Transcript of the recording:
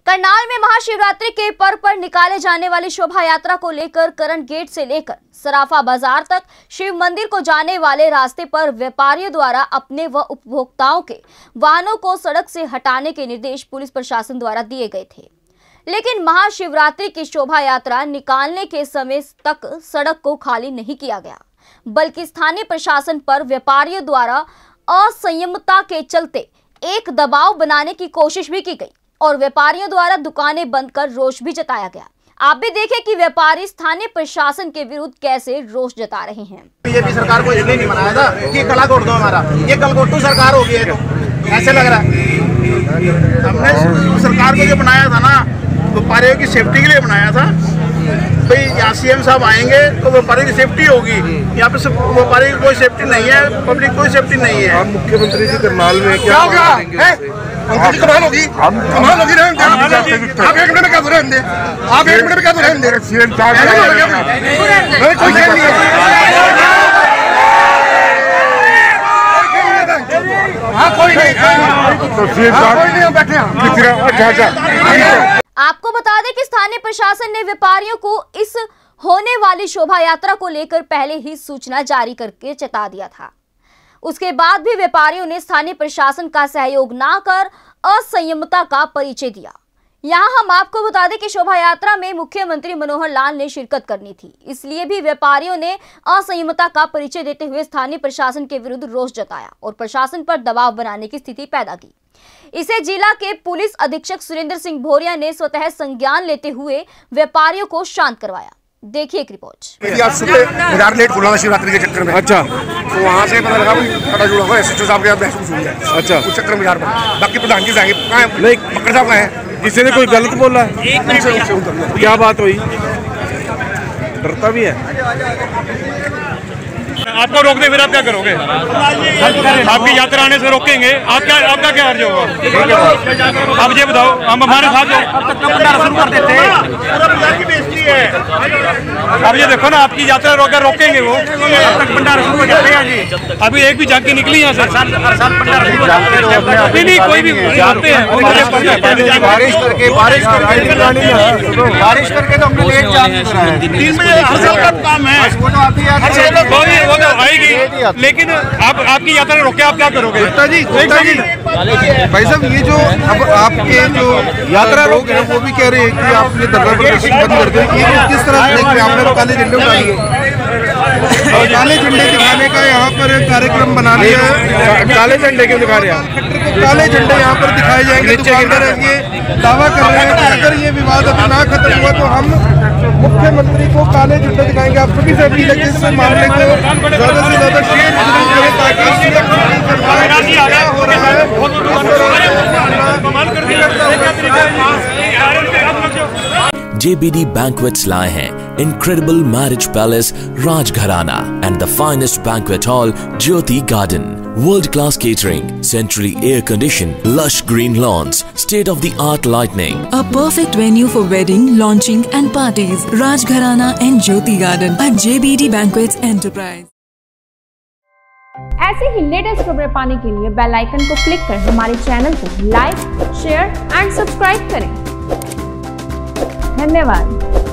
करनाल में महाशिवरात्रि के पर्व पर निकाले जाने वाली शोभा यात्रा को लेकर करंट गेट से लेकर सराफा बाजार तक शिव मंदिर को जाने वाले रास्ते पर व्यापारियों द्वारा अपने व उपभोक्ताओं के वाहनों को सड़क से हटाने के निर्देश पुलिस प्रशासन द्वारा दिए गए थे। लेकिन महाशिवरात्रि की शोभा यात्रा निकालने के समय तक सड़क को खाली नहीं किया गया, बल्कि स्थानीय प्रशासन पर व्यापारियों द्वारा असंयमता के चलते एक दबाव बनाने की कोशिश भी की गई और व्यापारियों द्वारा दुकानें बंद कर रोष भी जताया गया। आप भी देखें कि व्यापारी स्थानीय प्रशासन के विरुद्ध कैसे रोष जता रहे हैं। बीजेपी सरकार को इसलिए नहीं बनाया था कि कलाकोट दो हमारा, ये कलकोटू सरकार हो गई है, तो ऐसे लग रहा है। हमने सरकार को जो बनाया था ना, व्यापारियों की सेफ्टी के लिए बनाया था। भाई यहाँ सीएम साहब आएंगे तो व्यापारी की सेफ्टी होगी, यहाँ पे व्यापारी की कोई सेफ्टी नहीं है, पब्लिक कोई सेफ्टी नहीं है। आप मुख्यमंत्री जी करनाल में क्या कमाल होगी, कमाल होगी। आप एक मिनट में क्या हो रहे हैं, आप एक मिनट में क्या हो रहे हैं, सीएम आपको बता दें कि स्थानीय प्रशासन ने व्यापारियों को इस होने वाली शोभा यात्रा को लेकर पहले ही सूचना जारी करके चेता दिया था। उसके बाद भी व्यापारियों ने स्थानीय प्रशासन का सहयोग ना कर असंयमता का परिचय दिया। यहाँ हम आपको बता दें कि शोभा यात्रा में मुख्यमंत्री मनोहर लाल ने शिरकत करनी थी, इसलिए भी व्यापारियों ने असंयमता का परिचय देते हुए स्थानीय प्रशासन के विरुद्ध रोष जताया और प्रशासन पर दबाव बनाने की स्थिति पैदा की। इसे जिला के पुलिस अधीक्षक सुरेंद्र सिंह भोरिया ने स्वतः संज्ञान लेते हुए व्यापारियों को शांत करवाया। देखिए एक रिपोर्ट। आज सुबह बाजार लेट खुला था शिवरात्रि के चक्कर में। अच्छा, तो वहाँ से पता लगा पता जुड़ा हुआ एसएचओ साहब के महसूस हुई है। अच्छा, उस चक्कर में बाजार पर बाकी प्रधान जी जाएंगे कहाँ है? नहीं, पकड़ साहब कहाँ है? किसी ने कोई गलत बोला है? क्या बात हुई? डरता भी है। आपको रोक दे फिर आप क्या करोगे? आपकी यात्रा आने से रोकेंगे, आपका क्या अर्ज होगा? आप ये बताओ, हम हमारे साथ शुरू कर देते हैं। अब ये देखो ना, आपकी यात्रा रोकेंगे वो, अब तक भंडारा शुरू हो जाते हैं। अभी एक भी झांकी निकली यहाँ से? नहीं, कोई भी जाते हैं। बारिश करके तो हमने लेट जाने 3 बजे हर साल का काम है। वो तो आएगी, लेकिन आपकी यात्रा रोके, आप क्या करोगे? जी भाई साहब, ये जो अब आपके जो यात्रा रोक है वो भी कह रहे हैं कि आपने धरना प्रदर्शन बंद कर दिया। ये किस तरह देख रहे हैं? आपने काले झंडे उठा लिए, काले झंडे दिखाने का यहाँ पर कार्यक्रम बना लिया है। काले झंडे क्यों दिखा रहे हैं? काले झंडे यहाँ पर दिखाए जाएंगे, दुकानदार ये दावा कर रहे हैं कि अगर ये विवाद अभी ना खत्म हुआ तो हम मुख्यमंत्री को काले झंडे दिखाएंगे। आप सभी से अपील है कि इस मामले को ज्यादा से ज्यादा शेयर करें ताकि हो रहा है। JBD Banquets लाए हैं incredible marriage palace Rajgharana and the finest banquet hall Jyoti Garden. World-class catering, centrally air-conditioned, lush green lawns, state-of-the-art lighting. A perfect venue for wedding, launching and parties. Rajgharana and Jyoti Garden at JBD Banquets Enterprise. ऐसे ही latest खबरें पाने के लिए bell icon को click कर हमारे channel को like, share and subscribe करें। धन्यवाद।